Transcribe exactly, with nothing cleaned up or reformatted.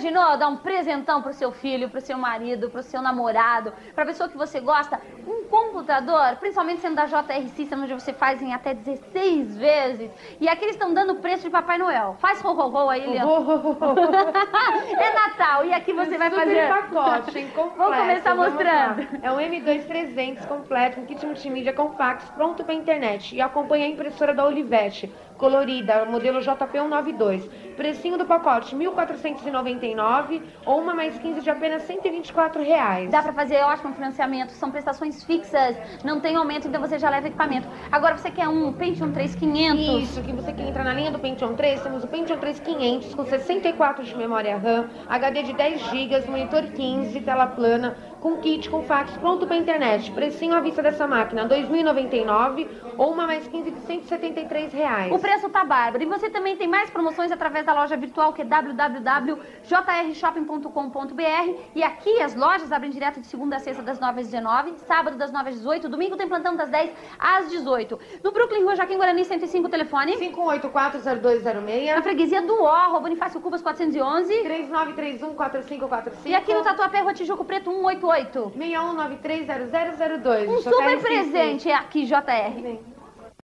imaginou dar um presentão pro seu filho, pro seu marido, pro seu namorado, pra pessoa que você gosta? Um computador, principalmente sendo da J R System, onde você faz em até dezesseis vezes. E aqui eles estão dando o preço de Papai Noel. Faz ho-ho-ho aí, Leandro. É Natal. E aqui você vai Super fazer... pacote, hein? Completo. Vou começar Vamos mostrando. lá. É um M dois trezentos completo, com kit multimídia com fax, pronto pra internet. E acompanha a impressora da Olivetti, colorida, modelo J P cento e noventa e dois. Precinho do pacote, mil quatrocentos e noventa e nove reais, ou uma mais quinze de apenas cento e vinte e quatro reais. Dá pra fazer ótimo financiamento, são prestações fixas, não tem aumento, então você já leva equipamento. Agora você quer um Pentium três quinhentos? Isso, que você quer entrar na linha do Pentium três, temos o Pentium três quinhentos com sessenta e quatro de memória RAM, H D de dez gigas, monitor quinze, tela plana, com kit, com fax, pronto pra internet. Precinho à vista dessa máquina, dois mil e noventa e nove reais, ou uma mais quinze de cento e setenta e três reais. O preço tá bárbaro. E você também tem mais promoções através da loja virtual, que é w w w ponto j r shopping ponto com ponto b r. E aqui as lojas abrem direto de segunda a sexta, das nove às dezenove, sábado das nove às dezoito, domingo tem plantão das dez às dezoito. No Brooklyn, Rua Joaquim Guarani, cento e cinco, telefone cinco um oito quatro, zero dois zero seis. Na freguesia do Ó, Rua Bonifácio Cubas quatrocentos e onze. três nove três um, quatro cinco quatro cinco. E aqui no Tatuapé, Rua Tijuco Preto cento e oitenta e oito. seis um nove três zero zero zero dois. Um super presente aqui, J R.